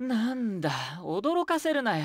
なんだ、驚かせるなよ。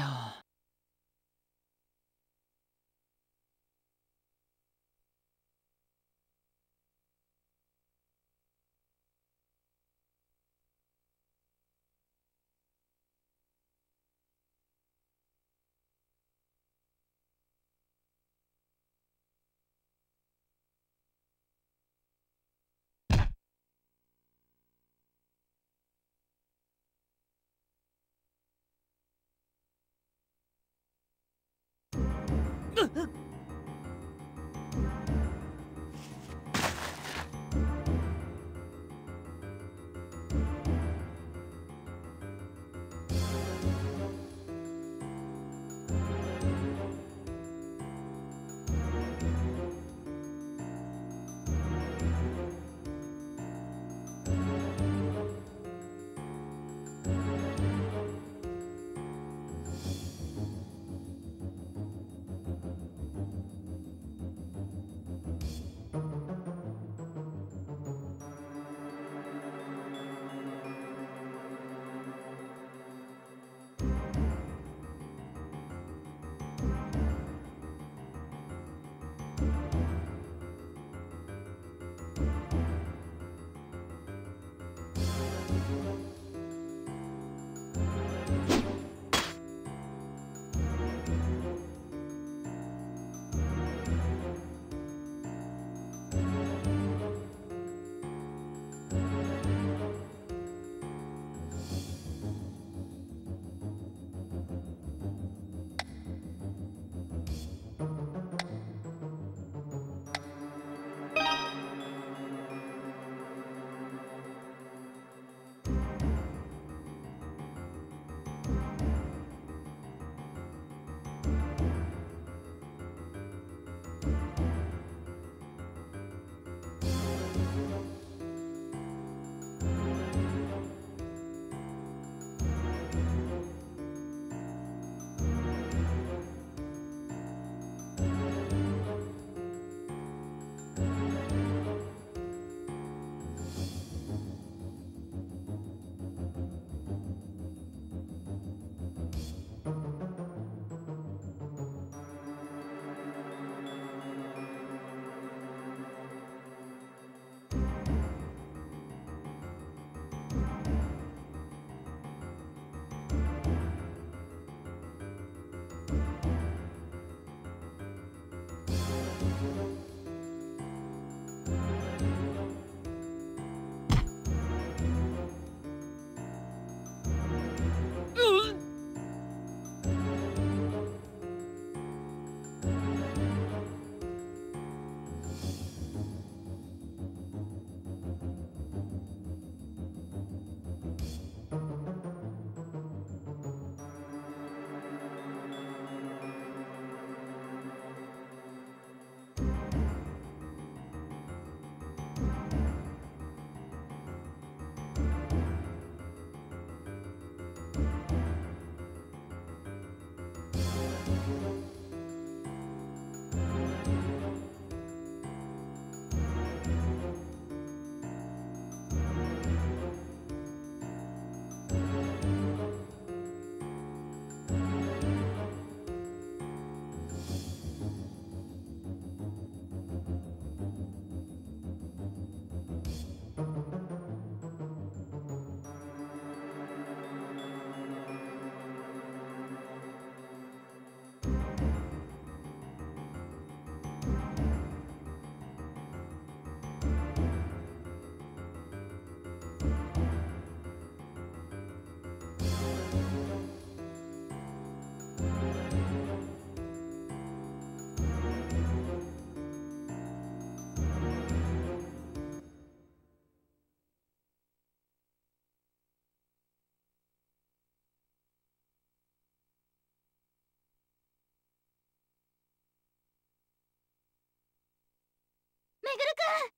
めぐるくん、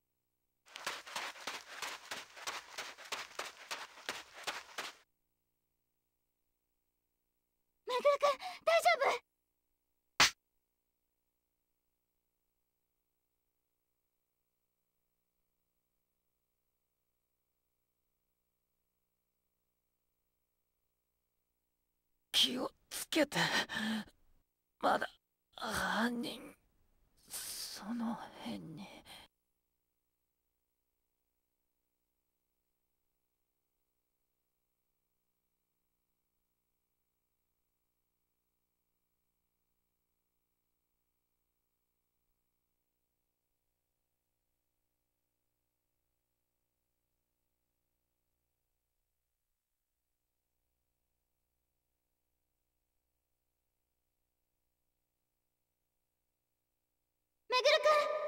めぐるくん、大丈夫？ 助けて。まだ犯人その辺に。 めぐるくん。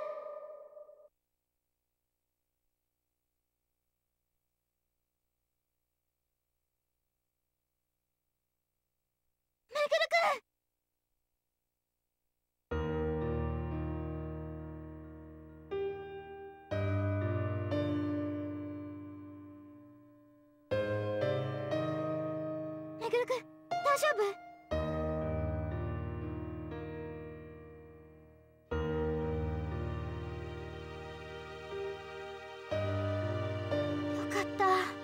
めぐるくん。めぐるくん、大丈夫？よかった。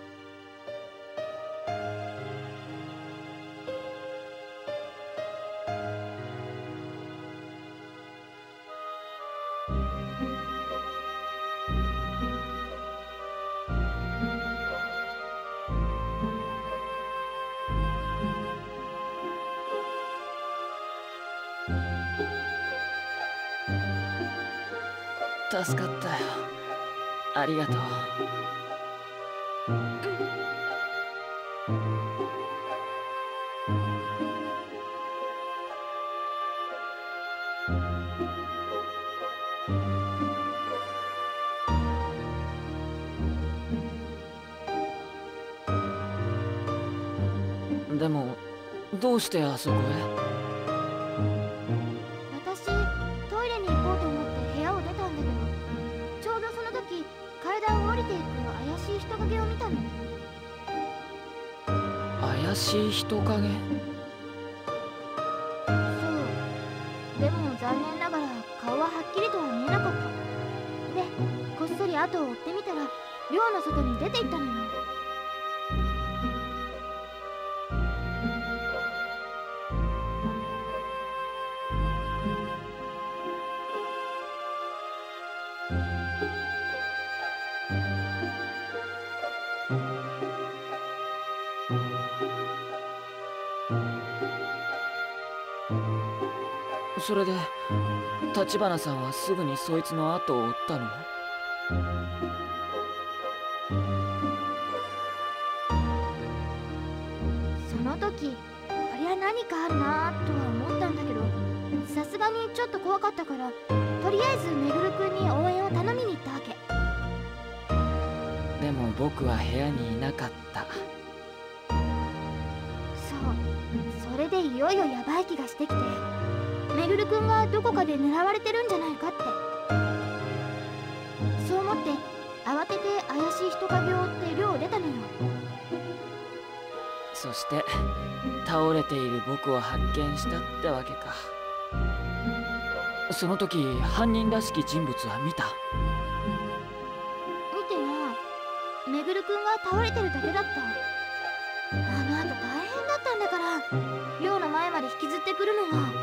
助かったよ。ありがとう。でもどうしてあそこへ？ 私、トイレに行こうと思って部屋を出たんだけど、ちょうどその時階段を降りていく怪しい人影を見たの。 怪しい人影？ そう。でも残念ながら顔ははっきりとは見えなかった。で、こっそり後を追ってみたら寮の外に出て行ったのよ。 それで橘さんはすぐにそいつの後を追ったの？ その時、こりゃ何かあるなとは思ったんだけど、さすがにちょっと怖かったから、とりあえずめぐるくんに応援を頼みに行ったわけ。 でも僕は部屋にいなかった。 そう、それでいよいよヤバい気がしてきて、めぐるくんがどこかで狙われてるんじゃないかって。そう思って慌てて怪しい人影を追って寮を出たのよ。 そして倒れている僕を発見したってわけか。その時犯人らしき人物は見た？ 見てない。めぐるくんが倒れてるだけだった。あの後大変だったんだから、寮の前まで引きずってくるのが。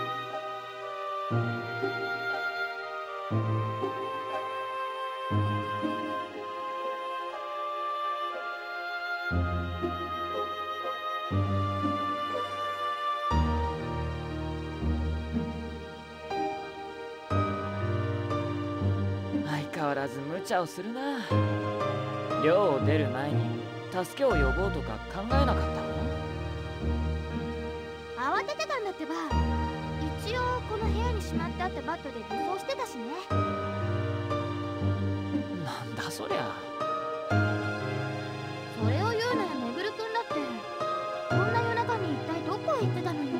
相変わらず無茶をするな。寮を出る前に助けを呼ぼうとか考えなかったの？ 慌ててたんだってば。一応この部屋にしまってあったバットで武装してたしね。 なんだそりゃ。 それを言うならめぐるくんだって、こんな夜中に一体どこへ行ってたのよ。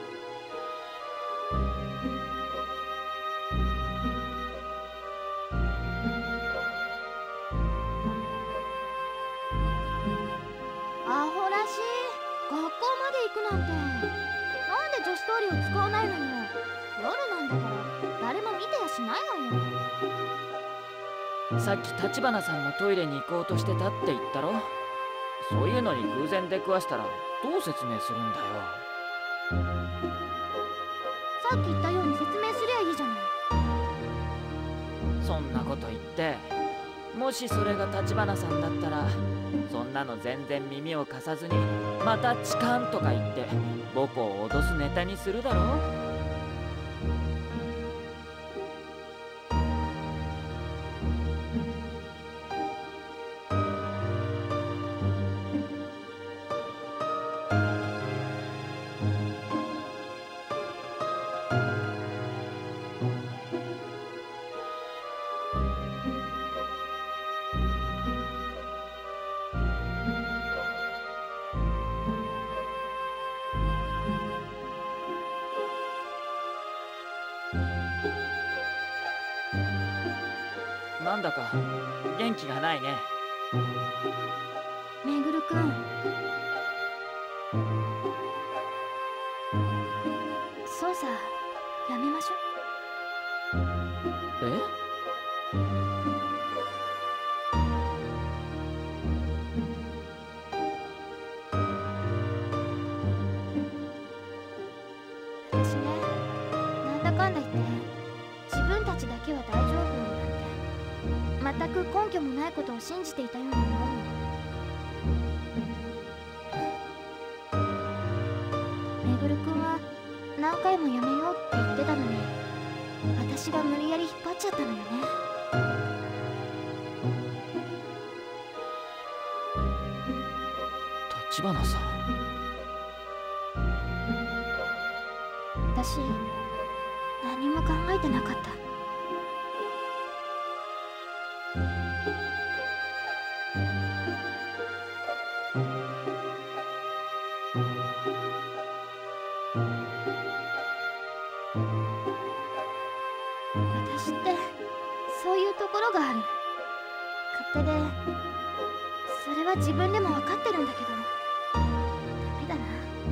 アホらしい。学校まで行くなんて。なんで女子トイレを使わないのよ。夜なんだから誰も見てやしないわよ。 さっき橘さんもトイレに行こうとしてたって言ったろ。そういうのに偶然出くわしたらどう説明するんだよ。 さっき言ったように説明すりゃいいじゃない。 そんなこと言って、もしそれが橘さんだったら、そんなの全然耳を貸さずにまた痴漢とか言って僕を脅すネタにするだろ。なんだか元気がないね。 めぐるくん、操作やめましょう。 え？ 私ね、なんだかんだ言って自分たちだけは大丈夫なんて全く根拠もないことを信じていたように思うの。めぐるくんは何回もやめようって言ってたのに、私が無理やり引っ張っちゃったのよね。 橘さん。 私何も考えてなかった。私ってそういうところがある。勝手で、それは自分でも分かってるんだけど、ダメだな。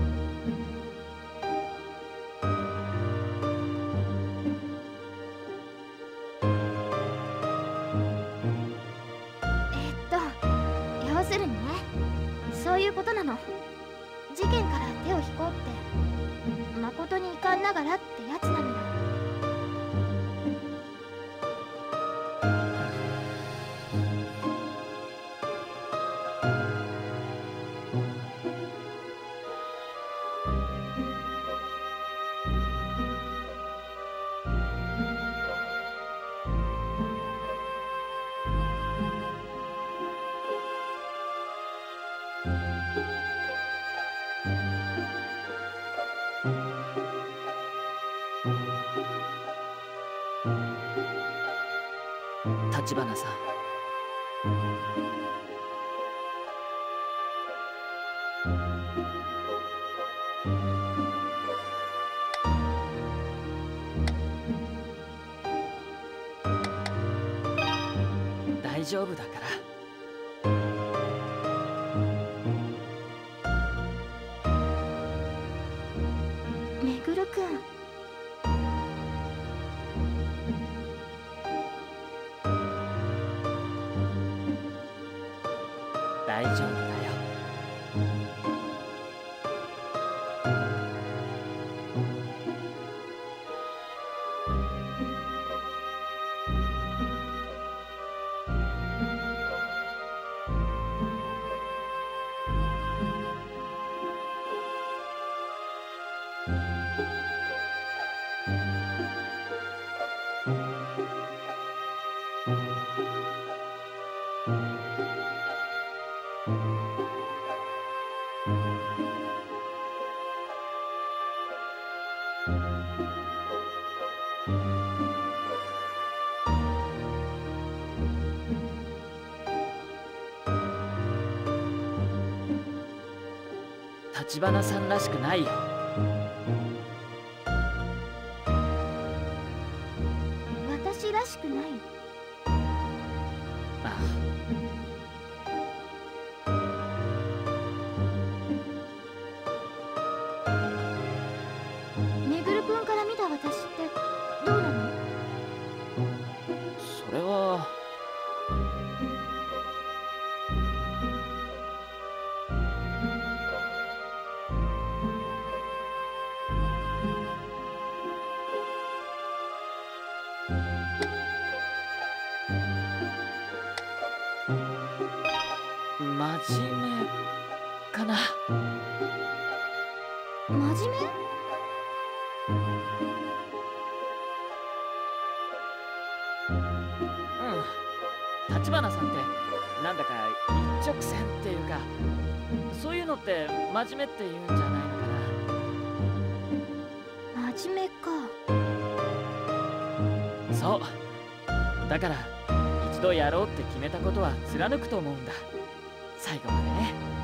要するにね、そういうことなの。事件から手を引こうって誠に遺憾ながらってやつなのよ。 橘さん。大丈夫だから。 めぐるくん、 大丈夫だよ。橘さんらしくないよ。 私らしくない。 あめぐるくんから見た私ってどうなの？ それは。 真面目かな。 真面目？ うん。橘さんってなんだか一直線っていうか、そういうのって真面目って言うんじゃないのかな。真面目か。 そう。だから一度やろうって決めたことは貫くと思うんだ。最後までね。